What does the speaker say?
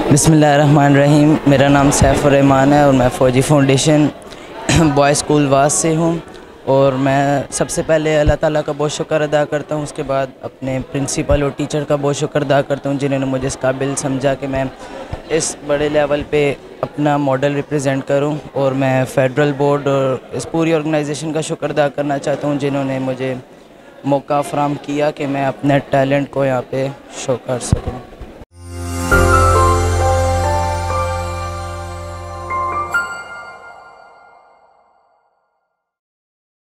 बिस्मिल्लाहिर्रहमानिर्रहीम। मेरा नाम सैफुर्रहमान है और मैं फ़ौजी फाउंडेशन बॉय स्कूल वास से हूँ। और मैं सबसे पहले अल्लाह ताला का बहुत शुक्र अदा करता हूँ। उसके बाद अपने प्रिंसिपल और टीचर का बहुत शुक्र अदा करता हूँ जिन्होंने मुझे इस काबिल समझा कि मैं इस बड़े लेवल पे अपना मॉडल रिप्रेजेंट करूँ। और मैं फ़ेडरल बोर्ड और इस पूरी ऑर्गेनाइजेशन का शुक्र अदा करना चाहता हूँ जिन्होंने मुझे मौका फ़राहम किया कि मैं अपने टैलेंट को यहाँ पे शो कर सकूँ।